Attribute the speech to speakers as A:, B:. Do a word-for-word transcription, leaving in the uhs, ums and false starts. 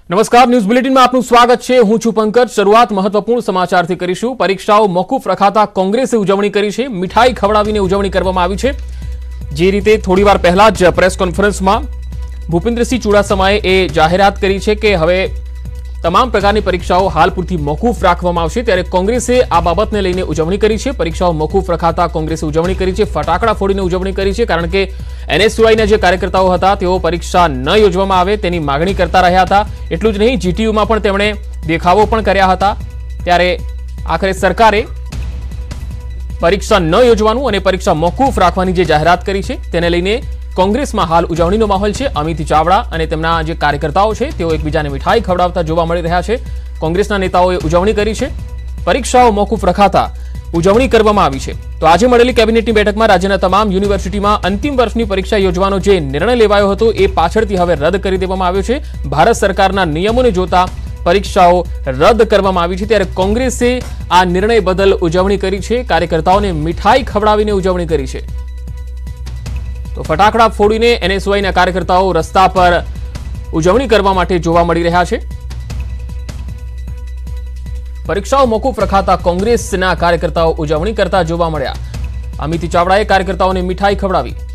A: નમસ્કાર, ન્યૂઝ બુલેટિનમાં આપનું સ્વાગત છે। હું છું પંકજ। શરૂઆત મહત્વપૂર્ણ સમાચારથી કરીશું। પરીક્ષાઓ મોકૂફ રખાતા કોંગ્રેસે ઉજવણી કરી છે। મીઠાઈ ખવડાવીને ઉજવણી કરવામાં આવી છે। જે રીતે થોડીવાર પહેલા જ પ્રેસ કોન્ફરન્સમાં ભૂપેન્દ્રસિંહ ચુડાસમાએ એ જાહેરાત કરી છે કે હવે તમામ પ્રકારની પરીક્ષાઓ હાલ પૂરતી મોકૂફ રાખવામાં આવશે, ત્યારે કોંગ્રેસે આ બાબતને લઈને ઉજવણી કરી છે। પરીક્ષાઓ મોકૂફ રખાતા કોંગ્રેસે ઉજવણી કરી છે, ફટાકડા ફોડીને ઉજવણી કરી છે, કારણ કે એનએસયુઆઈના જે કાર્યકર્તાઓ હતા તેઓ પરીક્ષા ન યોજવામાં આવે તેની માગણી કરતા રહ્યા હતા। એટલું જ નહીં, જીટીયુમાં પણ તેમણે દેખાવો પણ કર્યા હતા। ત્યારે આખરે સરકારે પરીક્ષા ન યોજવાનું અને પરીક્ષા મોકૂફ રાખવાની જે જાહેરાત કરી છે તેને લઈને કોંગ્રેસમાં હાલ ઉજવણીનો માહોલ છે। અમિત ચાવડા અને તેમના જે કાર્યકર્તાઓ છે તેઓ એકબીજાને મીઠાઈ ખવડાવતા જોવા મળી રહ્યા છે। કોંગ્રેસના નેતાઓએ ઉજવણી કરી છે। પરીક્ષાઓ મોકૂફ રખાતા ઉજવણી કરવામાં આવી છે। તો આજે મળેલી કેબિનેટની બેઠકમાં રાજ્યના તમામ યુનિવર્સિટીમાં અંતિમ વર્ષની પરીક્ષા યોજવાનો જે નિર્ણય લેવાયો હતો એ પાછળથી હવે રદ કરી દેવામાં આવ્યો છે। ભારત સરકારના નિયમોને જોતા પરીક્ષાઓ રદ કરવામાં આવી છે, ત્યારે કોંગ્રેસે આ નિર્ણય બદલ ઉજવણી કરી છે। કાર્યકર્તાઓને મીઠાઈ ખવડાવીને ઉજવણી કરી છે। તો ફટાકડા ફોડીને એનએસયુઆઈના કાર્યકર્તાઓ રસ્તા પર ઉજવણી કરવા માટે જોવા મળી રહ્યા છે। પરીક્ષાઓ મોકૂફ રખાતા કોંગ્રેસના કાર્યકર્તાઓ ઉજવણી કરતા જોવા મળ્યા। અમિત ચાવડાએ કાર્યકર્તાઓને મીઠાઈ ખવડાવી।